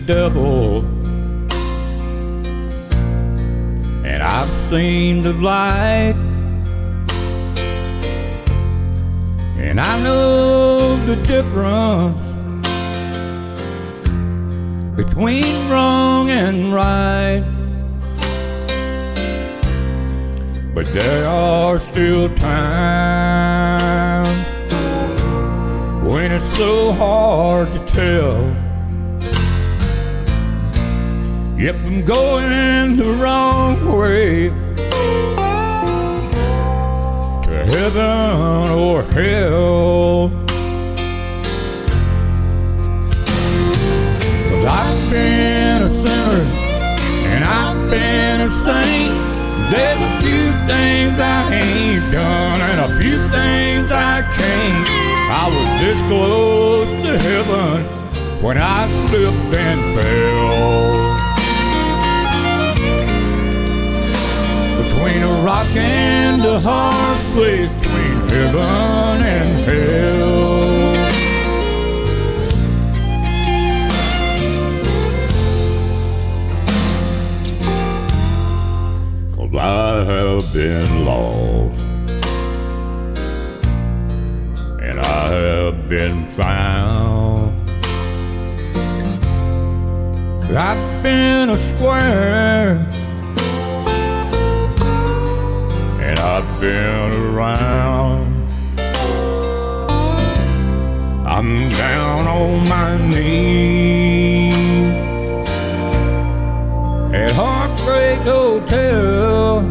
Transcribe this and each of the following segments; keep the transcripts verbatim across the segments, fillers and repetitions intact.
devil, and I've seen the light, and I know the difference between wrong and right. But there are still times when it's so hard to tell if I'm going the wrong way to heaven or hell. 'Cause I've been a sinner and I've been a saint. There's a few things I ain't done and a few things I can't. I was this close to heaven when I slipped and fell. Between a rock and a hard place, between heaven and hell. 'Cause I have been lost and I have been found. I've been a square and I've been around. I'm down on my knees at Heartbreak Hotel,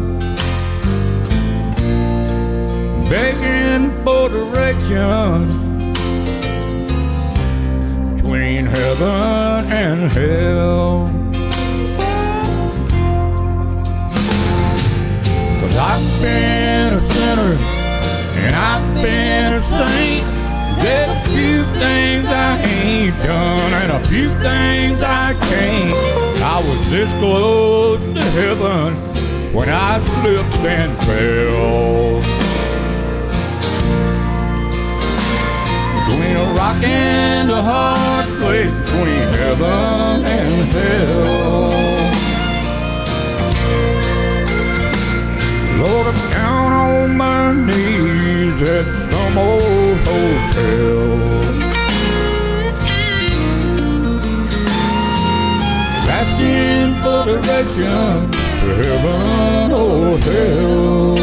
begging for direction between heaven and hell. 'Cause I've been a sinner and I've been a saint. There's a few things I ain't done and a few things I can't. I was this close to heaven when I slipped and fell. Between a rock and a hard place, between heaven and hell. Lord, I'm down on my knees at some old hotel, asking for direction to heaven or hell.